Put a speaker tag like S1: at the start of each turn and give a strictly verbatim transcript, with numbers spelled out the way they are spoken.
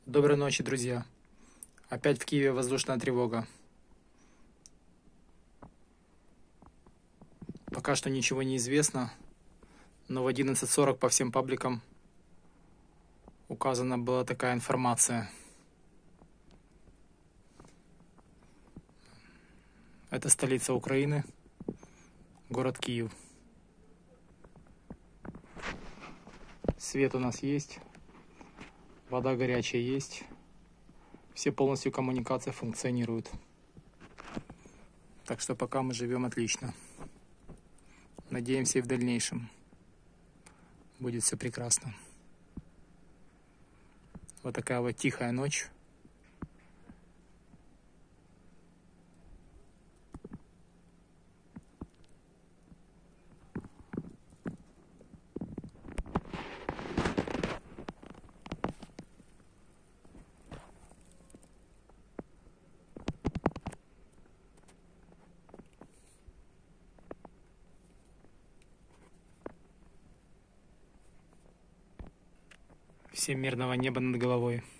S1: Доброй ночи, друзья. Опять в Киеве воздушная тревога. Пока что ничего не известно, но в одиннадцать сорок по всем пабликам указана была такая информация. Это столица Украины, город Киев. Свет у нас есть, вода горячая есть, все полностью коммуникации функционируют. Так что пока мы живем отлично. Надеемся, и в дальнейшем будет все прекрасно. Вот такая вот тихая ночь. Всем мирного неба над головой.